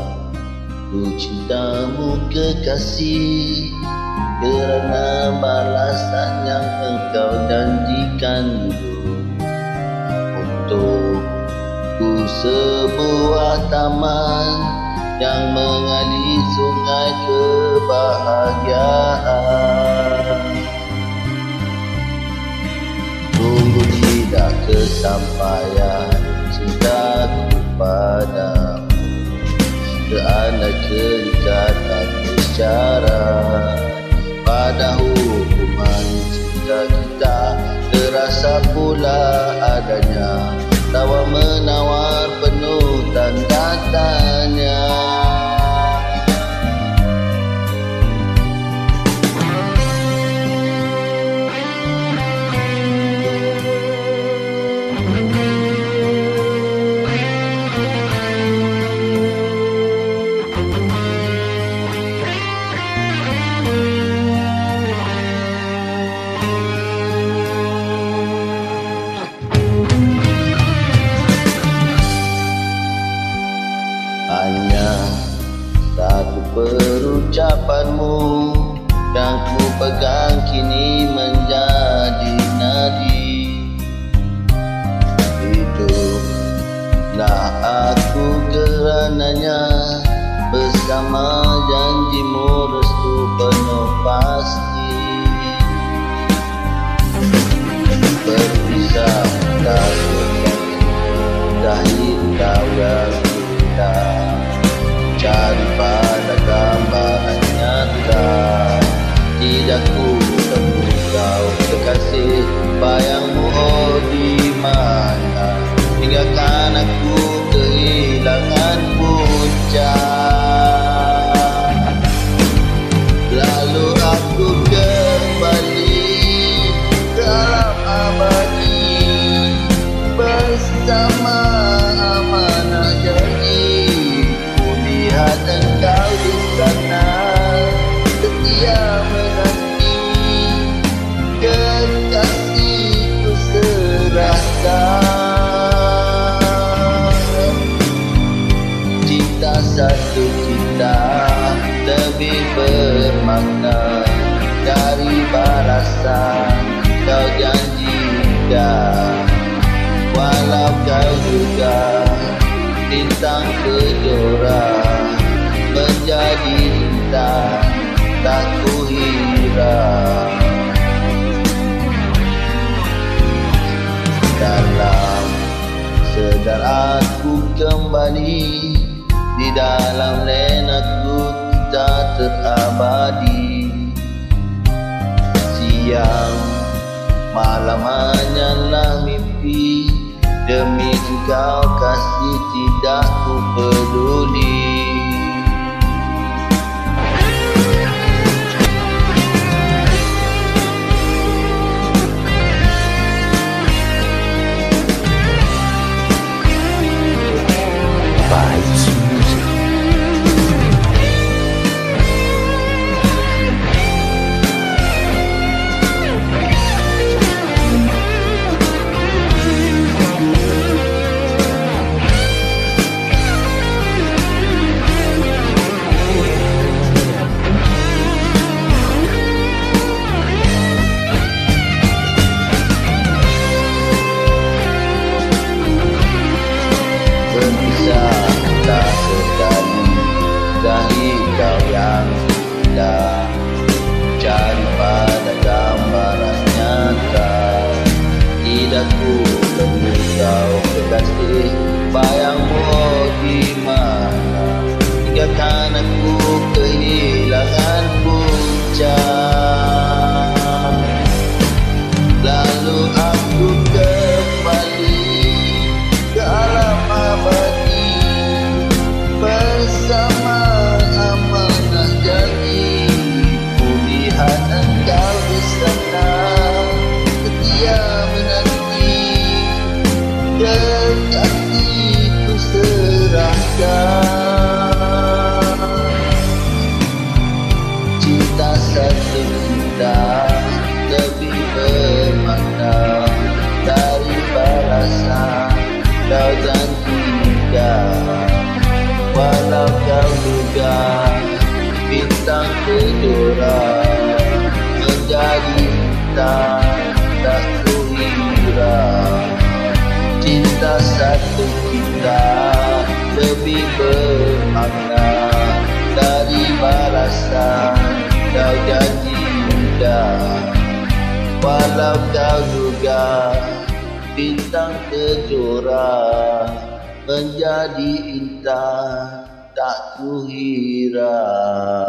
ku cintamu kekasih, kerana balasan yang engkau janjikan untukku sebuah taman yang mengalir sungai kebahagiaan. Tunggu tidak kesampaian cintaku padamu, seandai keikatan bersyarat. Pada hubungan cinta kita terasa pula adanya tawar-menawar penuh tanda tanya. Hanya satu perucapanmu yang ku pegang kini menjadi nadi. Hiduplah aku kerananya, bersama janjimu restu penuh pasti. Berpisah tak dahi kau yang cari pada gambaran nyata. Tidak ku temui kau kekasih, bayangmu oh di mana, hinggakan aku kehilangan puncak. Lalu aku kembali ke alam abadi bersama amanah janji. Lihat engkau di sana, setia menanti, kekasihku serahkan. Cinta satu kita lebih bermakna dari balasan kau janjikan. Walau kau juga bintang kejora menjadi bintang tak kuhirau. Dalam sedar aku kembali, di dalam lenaku kita terabadi. Siang malam hanyalah mimpi, demi engkau kasih tidak ku peduli. Berpisah tak sekali, dahi kau yang indah, cari pada gambaran nyata. Tidak ku temui kau kekasih, bayangmu oh di mana, hinggakan aku kehilangan puncak. Lalu aku kembali ke alam abadi bersama amanah janji. Kulihat engkau di sana, setia menanti, kekasihku serahkan. Cinta satu kita lebih bermakna dari balasan kau janjikan. Walau Walau kau duga bintang kejora menjadi bintang tak kuhira. Cinta satu kita lebih bermakna dari balasan kau janji muda. Walau kau duga bintang kejora menjadi intan tak kuhira.